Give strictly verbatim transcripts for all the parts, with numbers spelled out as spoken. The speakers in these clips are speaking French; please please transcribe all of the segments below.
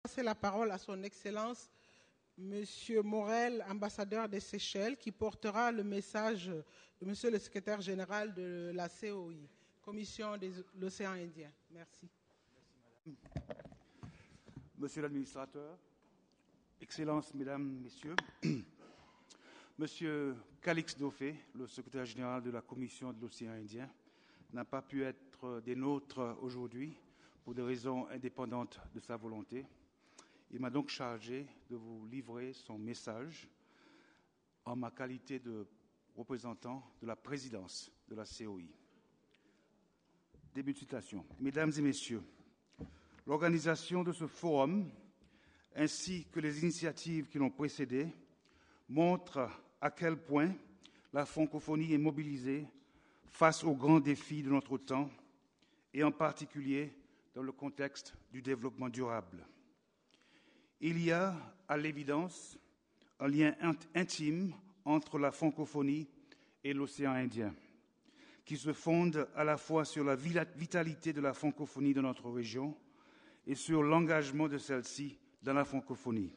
passer la parole à son Excellence, Monsieur Morel, ambassadeur des Seychelles, qui portera le message de Monsieur le secrétaire général de la C O I, Commission de l'Océan Indien. Merci. Merci, Monsieur l'administrateur, Excellences, Mesdames, Messieurs, Monsieur Calix Dauphin, le secrétaire général de la Commission de l'Océan Indien, n'a pas pu être des nôtres aujourd'hui pour des raisons indépendantes de sa volonté. Il m'a donc chargé de vous livrer son message en ma qualité de représentant de la présidence de la C O I. Début de citation. Mesdames et Messieurs, l'organisation de ce forum, ainsi que les initiatives qui l'ont précédé, montrent à quel point la francophonie est mobilisée face aux grands défis de notre temps, et en particulier dans le contexte du développement durable. Il y a, à l'évidence, un lien intime entre la francophonie et l'océan Indien, qui se fonde à la fois sur la vitalité de la francophonie de notre région et sur l'engagement de celle-ci dans la francophonie.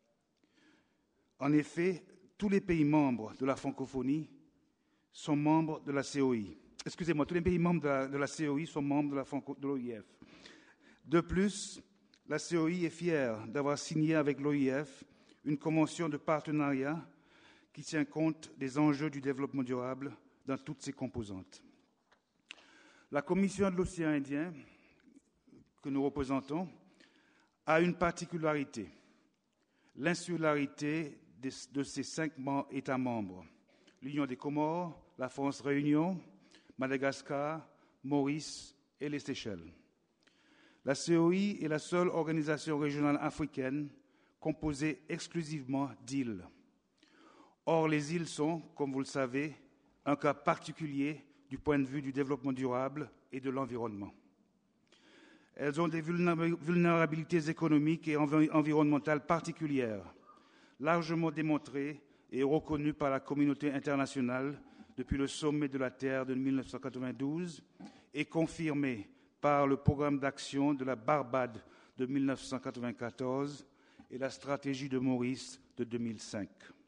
En effet, tous les pays membres de la francophonie sont membres de la C O I. Excusez-moi, tous les pays membres de la, de la C O I sont membres de la franco, de l'O I F. De plus, la C O I est fière d'avoir signé avec l'O I F une convention de partenariat qui tient compte des enjeux du développement durable dans toutes ses composantes. La Commission de l'Océan Indien, que nous représentons, a une particularité, l'insularité de ses cinq États membres, l'Union des Comores, la France-Réunion, Madagascar, Maurice et les Seychelles. La C O I est la seule organisation régionale africaine composée exclusivement d'îles. Or, les îles sont, comme vous le savez, un cas particulier du point de vue du développement durable et de l'environnement. Elles ont des vulnérabilités économiques et environnementales particulières, largement démontrées et reconnues par la communauté internationale depuis le sommet de la Terre de mille neuf cent quatre-vingt-douze et confirmées par le programme d'action de la Barbade de mille neuf cent quatre-vingt-quatorze et la stratégie de Maurice de deux mille cinq.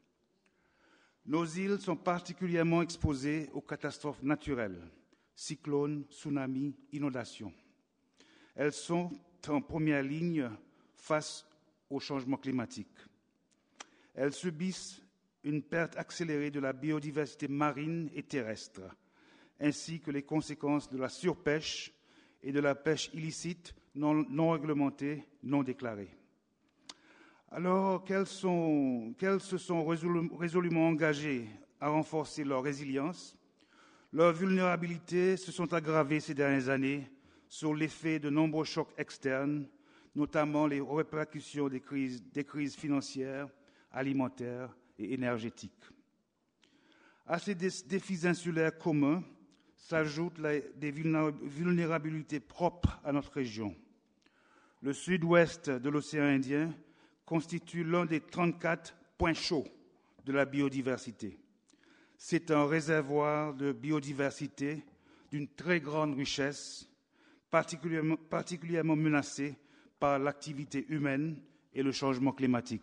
Nos îles sont particulièrement exposées aux catastrophes naturelles, cyclones, tsunamis, inondations. Elles sont en première ligne face au changement climatique. Elles subissent une perte accélérée de la biodiversité marine et terrestre, ainsi que les conséquences de la surpêche et de la pêche illicite, non, non réglementée, non déclarée. Alors qu'elles, sont, qu'elles se sont résolu, résolument engagées à renforcer leur résilience, leurs vulnérabilités se sont aggravées ces dernières années sur l'effet de nombreux chocs externes, notamment les répercussions des crises, des crises financières, alimentaires et énergétiques. À ces défis insulaires communs s'ajoutent des vulnérabilités propres à notre région. Le sud-ouest de l'océan Indien constitue l'un des trente-quatre points chauds de la biodiversité. C'est un réservoir de biodiversité d'une très grande richesse, particulièrement, particulièrement menacé par l'activité humaine et le changement climatique.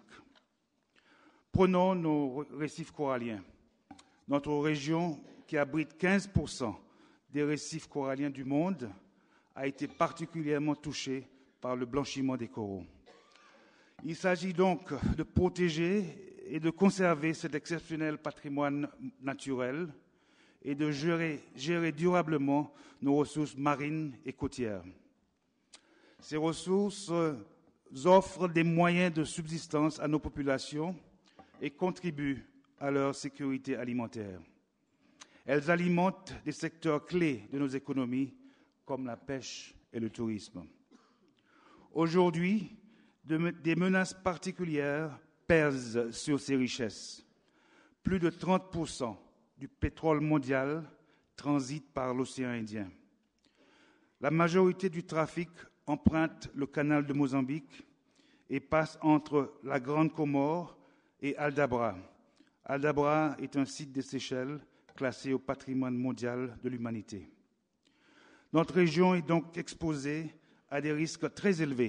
Prenons nos récifs coralliens. Notre région, qui abrite quinze pour cent des récifs coralliens du monde, a été particulièrement touchée par le blanchiment des coraux. Il s'agit donc de protéger et de conserver cet exceptionnel patrimoine naturel et de gérer, gérer durablement nos ressources marines et côtières. Ces ressources offrent des moyens de subsistance à nos populations et contribuent à leur sécurité alimentaire. Elles alimentent des secteurs clés de nos économies, comme la pêche et le tourisme. Aujourd'hui, de, des menaces particulières pèsent sur ces richesses. Plus de trente pour cent du pétrole mondial transite par l'océan Indien. La majorité du trafic emprunte le canal de Mozambique et passe entre la Grande Comore et Aldabra. Aldabra est un site des Seychelles classé au patrimoine mondial de l'humanité. Notre région est donc exposée à des risques très élevés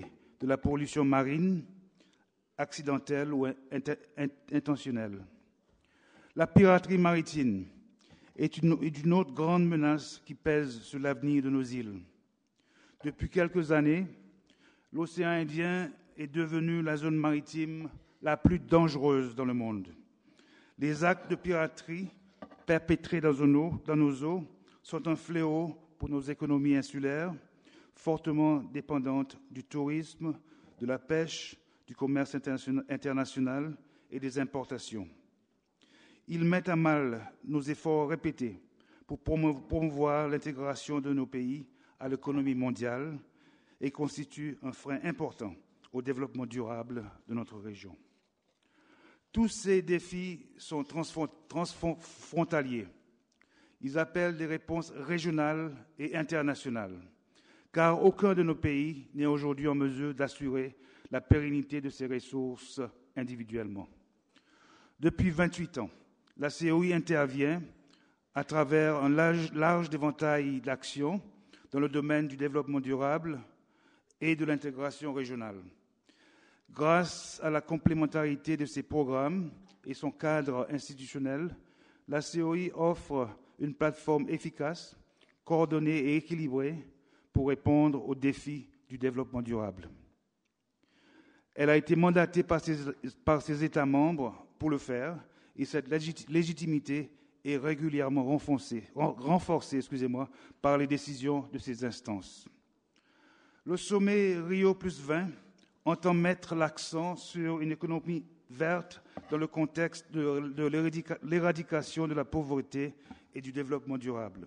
de la pollution marine, accidentelle ou int- intentionnelle. La piraterie maritime est une, est une autre grande menace qui pèse sur l'avenir de nos îles. Depuis quelques années, l'océan Indien est devenu la zone maritime la plus dangereuse dans le monde. Les actes de piraterie perpétrés dans nos eaux, dans nos eaux sont un fléau pour nos économies insulaires, fortement dépendantes du tourisme, de la pêche, du commerce international et des importations. Ils mettent à mal nos efforts répétés pour promouvoir l'intégration de nos pays à l'économie mondiale et constituent un frein important au développement durable de notre région. Tous ces défis sont transfrontaliers. Ils appellent des réponses régionales et internationales, car aucun de nos pays n'est aujourd'hui en mesure d'assurer la pérennité de ses ressources individuellement. Depuis vingt-huit ans, la C O I intervient à travers un large, large éventail d'actions dans le domaine du développement durable et de l'intégration régionale. Grâce à la complémentarité de ces programmes et son cadre institutionnel, la C O I offre une plateforme efficace, coordonnée et équilibrée pour répondre aux défis du développement durable. Elle a été mandatée par ses, par ses États membres pour le faire, et cette légitimité est régulièrement renforcée, renforcée excusez-moi, par les décisions de ces instances. Le sommet Rio plus vingt entend mettre l'accent sur une économie verte dans le contexte de, de l'éradication de la pauvreté et du développement durable.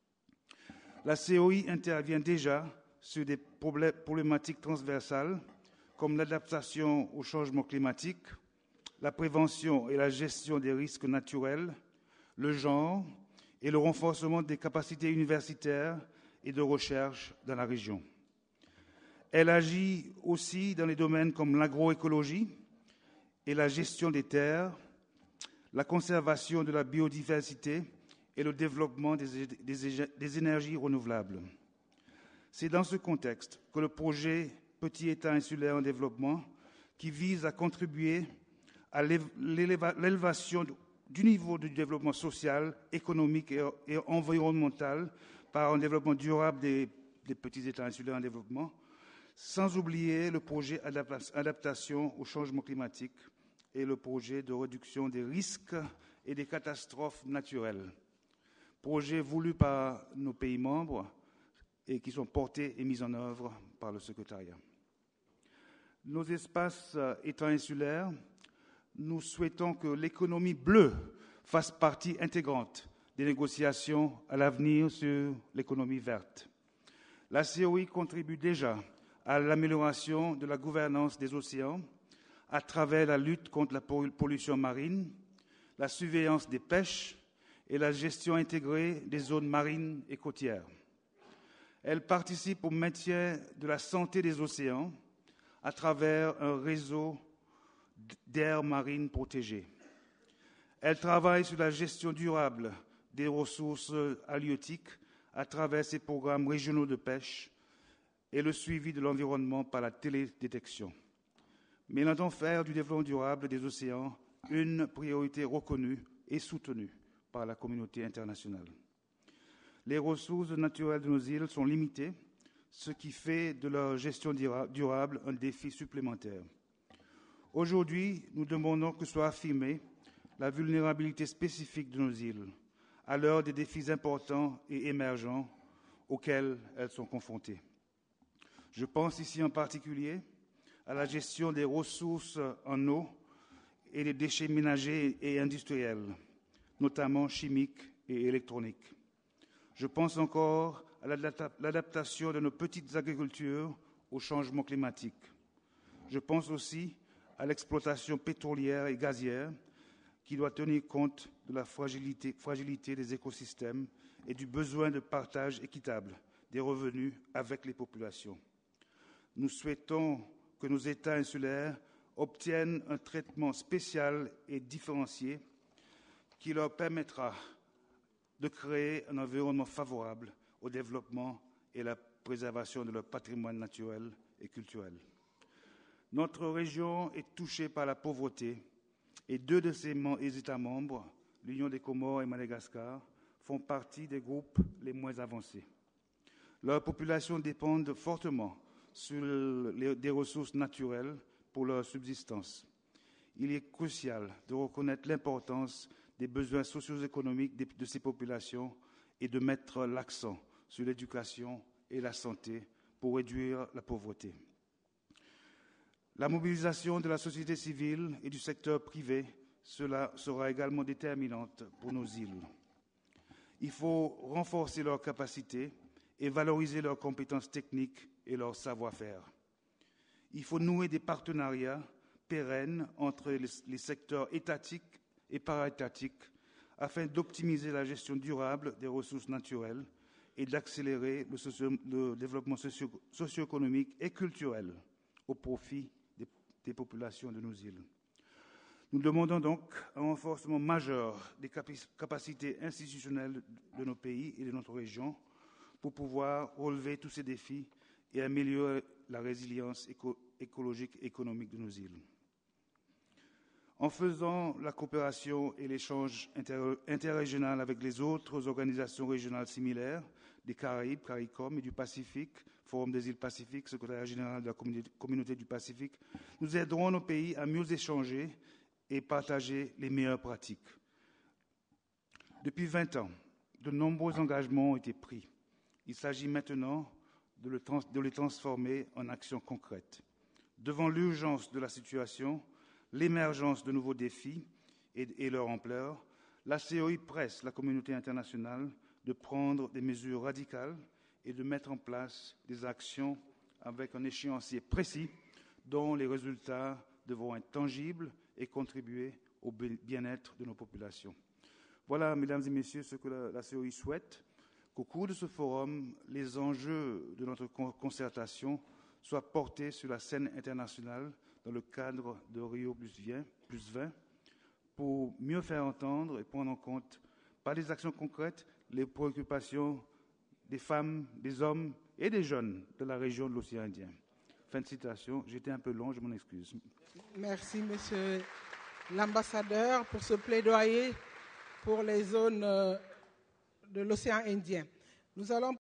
La C O I intervient déjà sur des problématiques transversales comme l'adaptation au changement climatique, la prévention et la gestion des risques naturels, le genre et le renforcement des capacités universitaires et de recherche dans la région. Elle agit aussi dans les domaines comme l'agroécologie et la gestion des terres, la conservation de la biodiversité et le développement des, des, des énergies renouvelables. C'est dans ce contexte que le projet Petit État insulaire en développement, qui vise à contribuer à l'élévation du niveau du développement social, économique et environnemental par un développement durable des, des petits États insulaires en développement, sans oublier le projet adaptation au changement climatique et le projet de réduction des risques et des catastrophes naturelles, projets voulus par nos pays membres et qui sont portés et mis en œuvre par le secrétariat. Nos espaces étant insulaires, nous souhaitons que l'économie bleue fasse partie intégrante des négociations à l'avenir sur l'économie verte. La C O I contribue déjà à l'amélioration de la gouvernance des océans à travers la lutte contre la pollution marine, la surveillance des pêches et la gestion intégrée des zones marines et côtières. Elle participe au maintien de la santé des océans à travers un réseau d'aires marines protégées. Elle travaille sur la gestion durable des ressources halieutiques à travers ses programmes régionaux de pêche et le suivi de l'environnement par la télédétection. Mais elle entend faire du développement durable des océans une priorité reconnue et soutenue par la communauté internationale. Les ressources naturelles de nos îles sont limitées, ce qui fait de leur gestion durable un défi supplémentaire. Aujourd'hui, nous demandons que soit affirmée la vulnérabilité spécifique de nos îles, à l'heure des défis importants et émergents auxquels elles sont confrontées. Je pense ici en particulier à la gestion des ressources en eau et des déchets ménagers et industriels, notamment chimiques et électroniques. Je pense encore à l'adaptation de nos petites agricultures au changement climatique. Je pense aussi à l'exploitation pétrolière et gazière qui doit tenir compte de la fragilité, fragilité des écosystèmes et du besoin de partage équitable des revenus avec les populations. Nous souhaitons que nos États insulaires obtiennent un traitement spécial et différencié qui leur permettra de créer un environnement favorable au développement et la préservation de leur patrimoine naturel et culturel. Notre région est touchée par la pauvreté et deux de ses États membres, l'Union des Comores et Madagascar, font partie des groupes les moins avancés. Leurs populations dépendent fortement sur les, des ressources naturelles pour leur subsistance. Il est crucial de reconnaître l'importance des besoins socio-économiques de, de ces populations et de mettre l'accent sur l'éducation et la santé pour réduire la pauvreté. La mobilisation de la société civile et du secteur privé, cela sera également déterminante pour nos îles. Il faut renforcer leurs capacités et valoriser leurs compétences techniques et leur savoir-faire. Il faut nouer des partenariats pérennes entre les, les secteurs étatiques et para-étatiques afin d'optimiser la gestion durable des ressources naturelles et d'accélérer le, socio, le développement socio, socio-économique et culturel au profit des, des populations de nos îles. Nous demandons donc un renforcement majeur des capacités institutionnelles de nos pays et de notre région pour pouvoir relever tous ces défis et améliorer la résilience éco- écologique et économique de nos îles. En faisant la coopération et l'échange inter- interrégional avec les autres organisations régionales similaires, des Caraïbes, CARICOM et du Pacifique, Forum des îles Pacifiques, secrétaire général de la communauté, communauté du Pacifique, nous aiderons nos pays à mieux échanger et partager les meilleures pratiques. Depuis vingt ans, de nombreux engagements ont été pris. Il s'agit maintenant de, le trans- de les transformer en actions concrètes. Devant l'urgence de la situation, l'émergence de nouveaux défis et, et leur ampleur, la C O I presse la communauté internationale de prendre des mesures radicales et de mettre en place des actions avec un échéancier précis dont les résultats devront être tangibles et contribuer au bien-être de nos populations. Voilà, mesdames et messieurs, ce que la, la C O I souhaite, qu'au cours de ce forum, les enjeux de notre concertation soient portés sur la scène internationale dans le cadre de Rio plus vingt, pour mieux faire entendre et prendre en compte, par des actions concrètes, les préoccupations des femmes, des hommes et des jeunes de la région de l'océan Indien. Fin de citation. J'étais un peu long, je m'en excuse. Merci, monsieur l'ambassadeur, pour ce plaidoyer pour les zones de l'océan Indien. Nous allons